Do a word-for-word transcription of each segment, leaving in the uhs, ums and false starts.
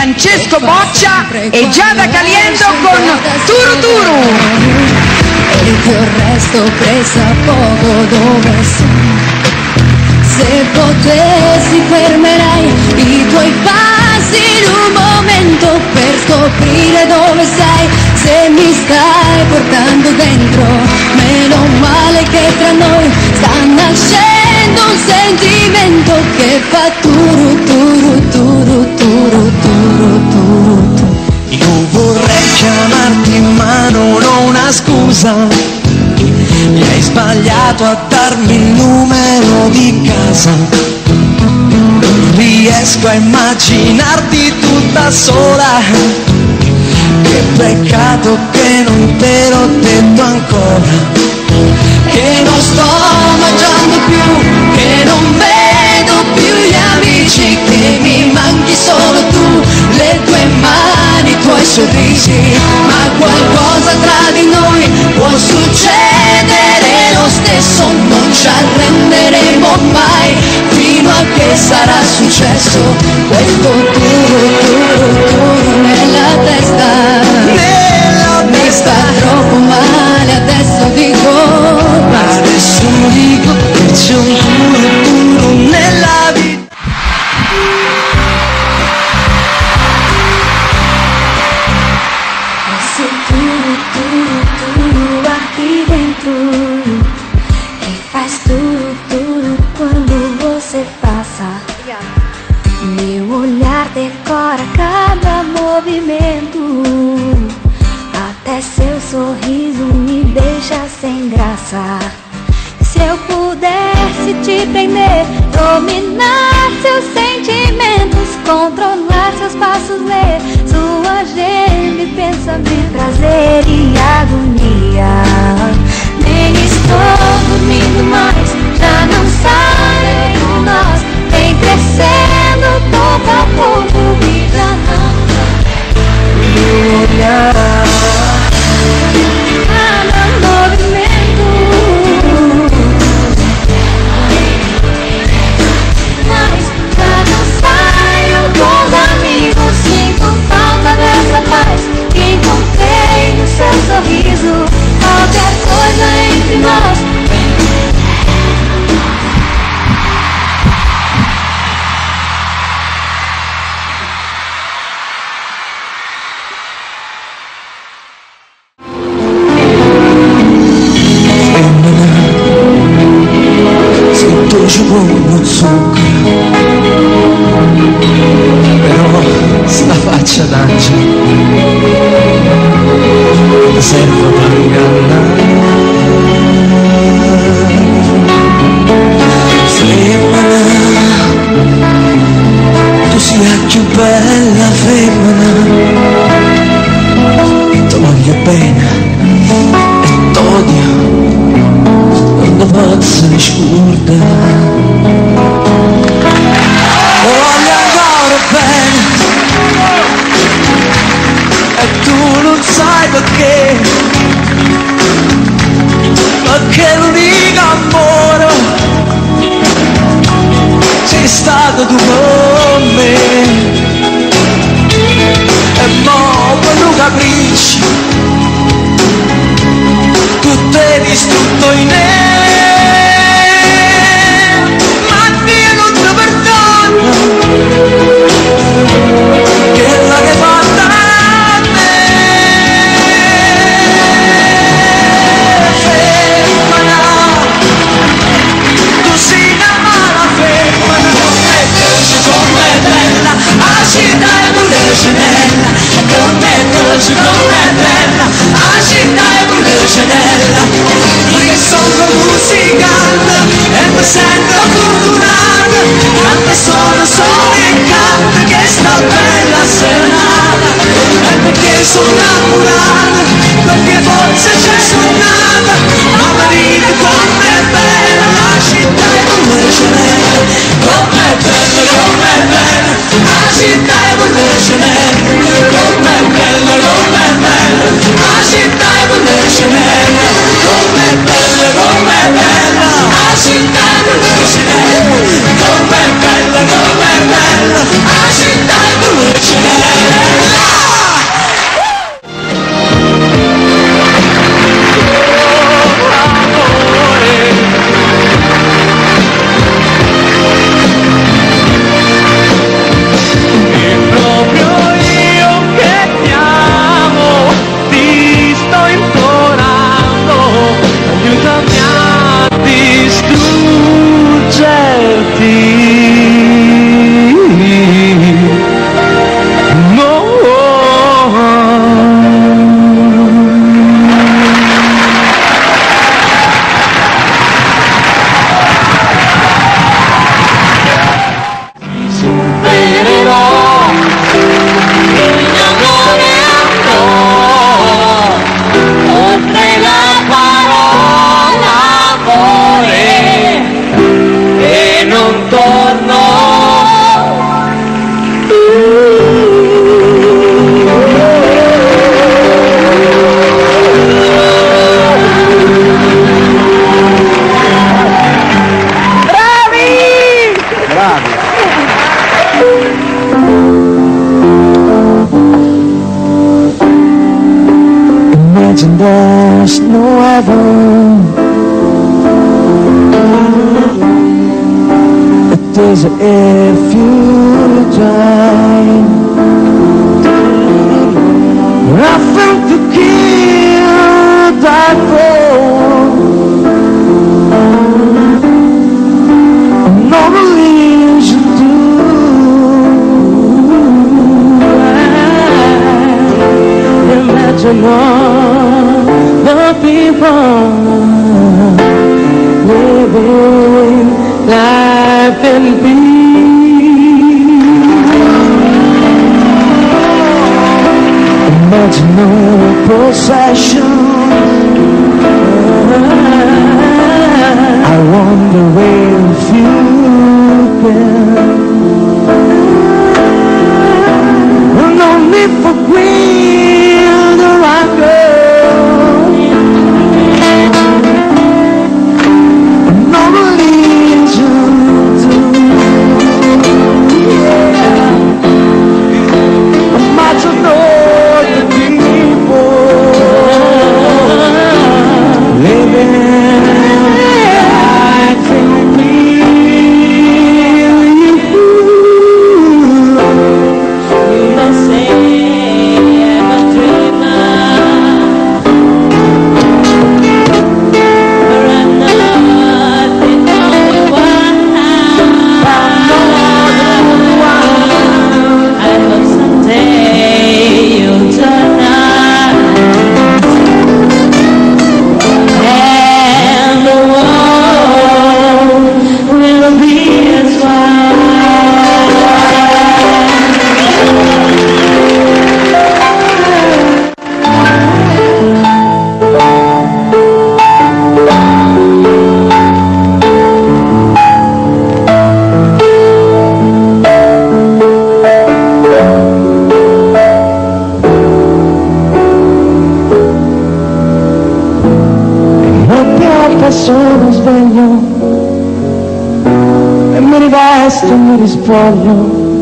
Francesco Boccia e Giada Caliendo con Turu Turu. E il resto presa poco dove sono. Se potessi fermerei i tuoi passi in un momento per scoprire dove sei. Se mi stai portando dentro, meno male che tra noi sta nascendo un sentimento che fa turu turu turu turu turu turu turu. Io vorrei chiamarti ma non ho una scusa. Mi hai sbagliato a darmi il numero di casa. Non riesco a immaginarti tutta sola. Che peccato che non te l'ho detto ancora. Che non sto mangiando più, che non vedo più gli amici, che mi manchi solo tu, le tue mani, i tuoi sorrisi. Ma qualcosa tra di noi può succedere lo stesso, non ci arrenderemo mai, fino a che sarà successo questo turu turu turu nella testa. Nella mi sta troppo male, adesso dico, ma adesso dico che c'è un turu turu nella vita. Esse turu turu turu aqui dentro, que faz turu turu quando você passa. Meu olhar decora cada movimento, até seu sorriso me deixa sem graça. Se eu pudesse te prender, dominar seus sentimentos, controlar seus passos, ler sua agenda e pensamento, prazer e agonia. Nem estou dormindo mais, já não sai por nós, vem crescendo pouco a pouco e já não meu olhar. Cada movimento, mas já não saio com os amigos, sinto falta dessa paz que encontrei no seu sorriso. Qualquer coisa entre nós. Ci vuole zucchero, però sta faccia d'angelo serve per ingannare. Femmina, tu sia più bella femmina, ti voglio bene e t'odio quando posso mi scordare. Voglio ancora bene e tu non sai perché, perché l'unico amore sei stato tu con me. E mo quando capisci tu te distrutto in me. Quella che fatta a me. Femmina, tu sei una mala femmina, metterci con me bella, a città e pure cenella, con metterci con me bella, a città e pure cenella. Io che sono musicale e mi sento fortunata, canta solo solo e canta che sta bella serata. E perché sono innamorata, perché forse c'è suonata, ma marina con me bella, la città è pure cenella, con me bella, con me bella, la città è pure cenella, con me bella, con me bella. 'cause if you die, nothing to kill, die for, no religion to imagine all the people living life in peace. Imagine no possession. I wonder if you can. No need for greed or anger. No religion to, yeah. Imagine all the people living life in peace. You say I'm a dreamer, but I'm not the only one. I hope someday you'll turn up and the world will be as wide. Sono sveglio e mi rivesto e mi rispoglio,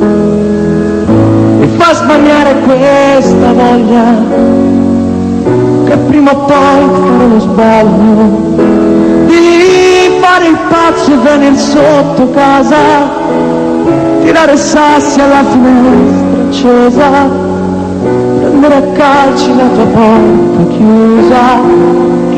mi fa sbagliare questa voglia che prima o poi non sbaglio di fare il pazzo e venire sotto casa, tirare sassi alla finestra accesa, prendere a calci la tua porta chiusa.